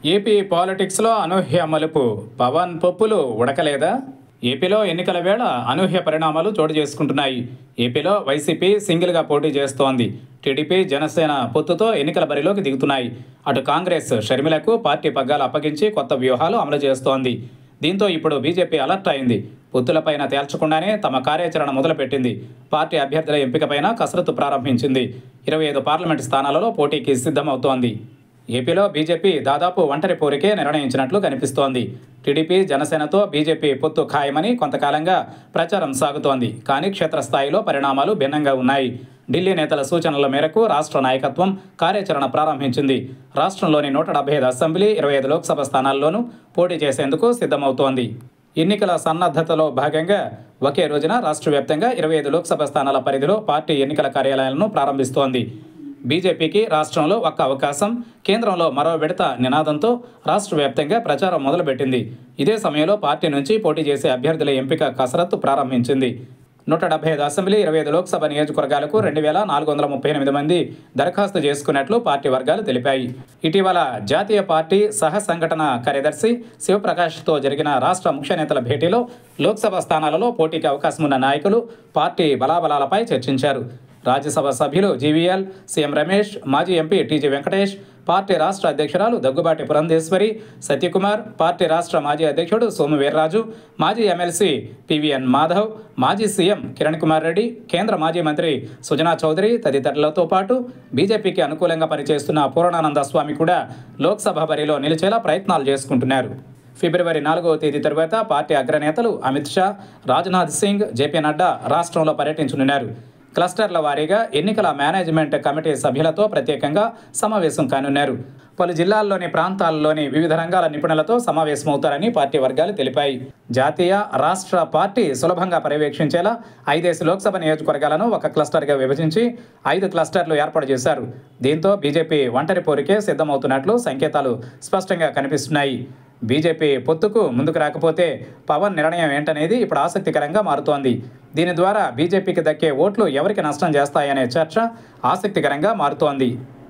AP పాలిటిక్స్లో అనూహ్య మలుపు. పవన్ పప్పులు ఉడకలేదా? ఏపీలో ఎన్నికల వేళ అనూహ్య పరిణామాలు చోటు చేసుకుంటున్నాయి. ఏపీలో వైసీపీ సింగిల్గా పోటీ చేస్తోంది. టీడీపీ జనసేన పొత్తుతో ఎన్నికల బరిలోకి దిగుతున్నాయి. అటు కాంగ్రెస్ షర్మిలకు పార్టీ పగ్గాలు అప్పగించి కొత్త వ్యూహాలు అమలు చేస్తోంది. దీంతో ఇప్పుడు బీజేపీ అలర్ట్ అయింది. పొత్తులపైన తేల్చకుండానే తమ కార్యాచరణ మొదలుపెట్టింది. పార్టీ అభ్యర్థుల ఎంపికపైన కసరత్తు ప్రారంభించింది. 25 పార్లమెంటు స్థానాలలో పోటీకి సిద్ధమవుతోంది. ఏపీలో బీజేపీ దాదాపు ఒంటరి పోరుకే నిర్ణయించినట్లు కనిపిస్తోంది. టీడీపీ జనసేనతో బీజేపీ పొత్తు ఖాయమని కొంతకాలంగా ప్రచారం సాగుతోంది. కానీ క్షేత్రస్థాయిలో పరిణామాలు భిన్నంగా ఉన్నాయి. ఢిల్లీ నేతల సూచనల మేరకు రాష్ట్ర నాయకత్వం కార్యాచరణ ప్రారంభించింది. రాష్ట్రంలోని 175 అసెంబ్లీ, 25 లోక్సభ స్థానాల్లోనూ పోటీ చేసేందుకు సిద్ధమవుతోంది. ఎన్నికల సన్నద్ధతలో భాగంగా ఒకే రోజున రాష్ట్ర వ్యాప్తంగా 25 లోక్సభ స్థానాల పరిధిలో పార్టీ ఎన్నికల కార్యాలయాలను ప్రారంభిస్తోంది. బీజేపీకి రాష్ట్రంలో ఒక్క అవకాశం, కేంద్రంలో మరో విడత నినాదంతో రాష్ట్ర వ్యాప్తంగా ప్రచారం మొదలుపెట్టింది. ఇదే సమయంలో పార్టీ నుంచి పోటీ చేసే అభ్యర్థుల ఎంపిక కసరత్తు ప్రారంభించింది. 175 అసెంబ్లీ, 25 లోక్సభ నియోజకవర్గాలకు 2438 మంది దరఖాస్తు చేసుకున్నట్లు పార్టీ వర్గాలు తెలిపాయి. ఇటీవల జాతీయ పార్టీ సహ సంఘటన కార్యదర్శి శివప్రకాష్తో జరిగిన రాష్ట్ర ముఖ్య నేతల భేటీలో లోక్సభ స్థానాలలో పోటీకి అవకాశం ఉన్న నాయకులు, పార్టీ బలాబలాలపై చర్చించారు. రాజ్యసభ సభ్యులు జీవీఎల్, సీఎం రమేష్, మాజీ ఎంపీ టీజీ వెంకటేష్, పార్టీ రాష్ట్ర అధ్యక్షురాలు దగ్గుబాటి పురంధేశ్వరి, సత్యకుమార్, పార్టీ రాష్ట్ర మాజీ అధ్యక్షుడు సోము వీర్రాజు, మాజీ ఎమ్మెల్సీ పివిఎన్ మాధవ్, మాజీ సీఎం కిరణ్ కుమార్ రెడ్డి, కేంద్ర మాజీ మంత్రి సుజనా చౌదరి తదితరులతో పాటు బీజేపీకి అనుకూలంగా పనిచేస్తున్న పూర్ణానంద స్వామి కూడా లోక్సభ బరిలో నిలిచేలా ప్రయత్నాలు చేసుకుంటున్నారు. ఫిబ్రవరి 4వ తేదీ తరువాత పార్టీ అగ్రనేతలు అమిత్ షా, రాజ్నాథ్ సింగ్, జేపీ నడ్డా రాష్ట్రంలో పర్యటించనున్నారు. క్లస్టర్ల వారీగా ఎన్నికల మేనేజ్మెంట్ కమిటీ సభ్యులతో ప్రత్యేకంగా సమావేశం కానున్నారు. పలు జిల్లాల్లోని ప్రాంతాల్లోని వివిధ రంగాల నిపుణులతో సమావేశమవుతారని పార్టీ వర్గాలు తెలిపాయి. జాతీయ, రాష్ట్ర పార్టీ సులభంగా పర్యవేక్షించేలా 5 లోక్సభ నియోజకవర్గాలను ఒక క్లస్టర్గా విభజించి 5 క్లస్టర్లు ఏర్పాటు చేశారు. దీంతో బీజేపీ ఒంటరి పోరుకే సిద్ధమవుతున్నట్లు సంకేతాలు స్పష్టంగా కనిపిస్తున్నాయి. బీజేపీ పొత్తుకు ముందుకు రాకపోతే పవన్ నిర్ణయం ఏంటనేది ఇప్పుడు ఆసక్తికరంగా మారుతోంది. దీని ద్వారా బీజేపీకి దక్కే ఓట్లు ఎవరికి నష్టం చేస్తాయనే చర్చ ఆసక్తికరంగా మారుతోంది.